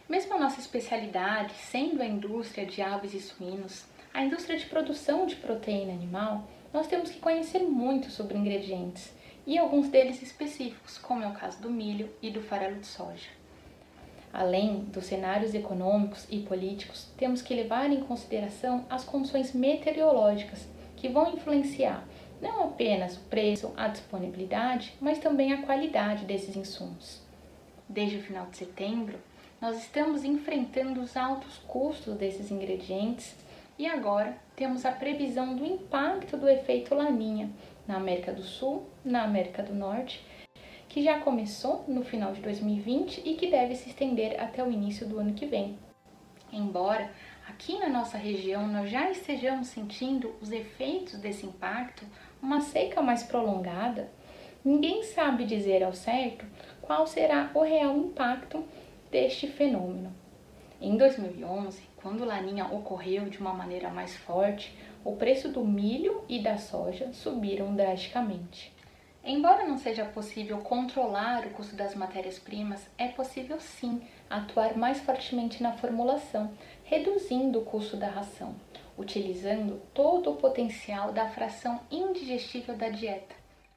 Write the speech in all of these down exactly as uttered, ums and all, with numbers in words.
Mesmo a nossa especialidade sendo a indústria de aves e suínos, a indústria de produção de proteína animal, nós temos que conhecer muito sobre ingredientes e alguns deles específicos, como é o caso do milho e do farelo de soja. Além dos cenários econômicos e políticos, temos que levar em consideração as condições meteorológicas que vão influenciar não apenas o preço, a disponibilidade, mas também a qualidade desses insumos. Desde o final de setembro, nós estamos enfrentando os altos custos desses ingredientes e agora temos a previsão do impacto do efeito Laninha na América do Sul, na América do Norte, que já começou no final de dois mil e vinte e que deve se estender até o início do ano que vem. Embora aqui na nossa região nós já estejamos sentindo os efeitos desse impacto, uma seca mais prolongada, ninguém sabe dizer ao certo qual será o real impacto deste fenômeno. Em dois mil e onze, quando o Laninha ocorreu de uma maneira mais forte, o preço do milho e da soja subiram drasticamente. Embora não seja possível controlar o custo das matérias-primas, é possível sim atuar mais fortemente na formulação, reduzindo o custo da ração, utilizando todo o potencial da fração indigestível da dieta,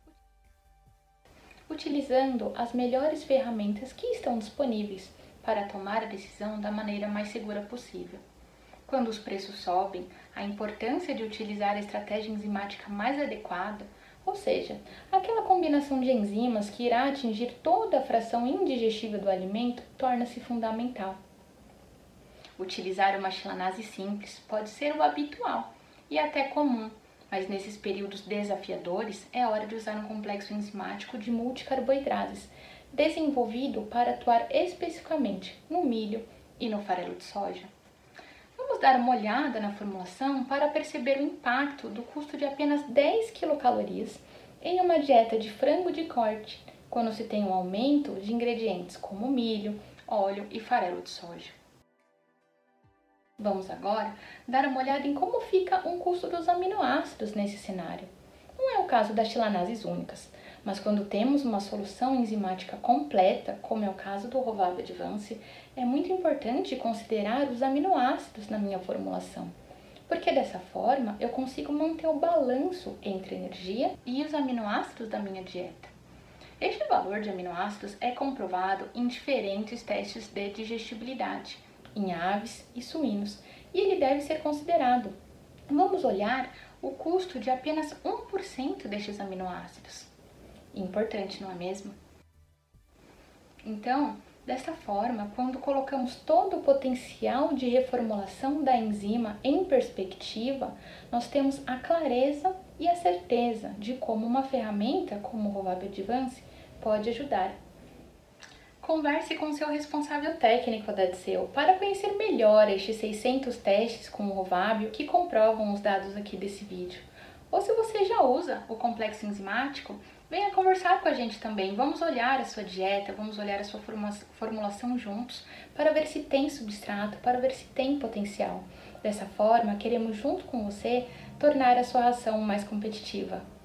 utilizando as melhores ferramentas que estão disponíveis para tomar a decisão da maneira mais segura possível. Quando os preços sobem, a importância de utilizar a estratégia enzimática mais adequada, ou seja, aquela combinação de enzimas que irá atingir toda a fração indigestível do alimento, torna-se fundamental. Utilizar uma chilanase simples pode ser o habitual e até comum, mas nesses períodos desafiadores é hora de usar um complexo enzimático de multicarboidrases, desenvolvido para atuar especificamente no milho e no farelo de soja. Vamos dar uma olhada na formulação para perceber o impacto do custo de apenas dez quilocalorias em uma dieta de frango de corte, quando se tem um aumento de ingredientes como milho, óleo e farelo de soja. Vamos agora dar uma olhada em como fica um custo dos aminoácidos nesse cenário. Não é o caso das chilanases únicas, mas quando temos uma solução enzimática completa, como é o caso do Rovab Advance, é muito importante considerar os aminoácidos na minha formulação, porque dessa forma eu consigo manter o balanço entre a energia e os aminoácidos da minha dieta. Este valor de aminoácidos é comprovado em diferentes testes de digestibilidade, em aves e suínos, e ele deve ser considerado. Vamos olhar o custo de apenas um por cento destes aminoácidos. Importante, não é mesmo? Então, dessa forma, quando colocamos todo o potencial de reformulação da enzima em perspectiva, nós temos a clareza e a certeza de como uma ferramenta como o Rovab Advance pode ajudar. Converse com seu responsável técnico da Adseo para conhecer melhor estes seiscentos testes com o Rovab que comprovam os dados aqui desse vídeo. Ou se você já usa o complexo enzimático, venha conversar com a gente também. Vamos olhar a sua dieta, vamos olhar a sua formulação juntos para ver se tem substrato, para ver se tem potencial. Dessa forma, queremos junto com você tornar a sua ração mais competitiva.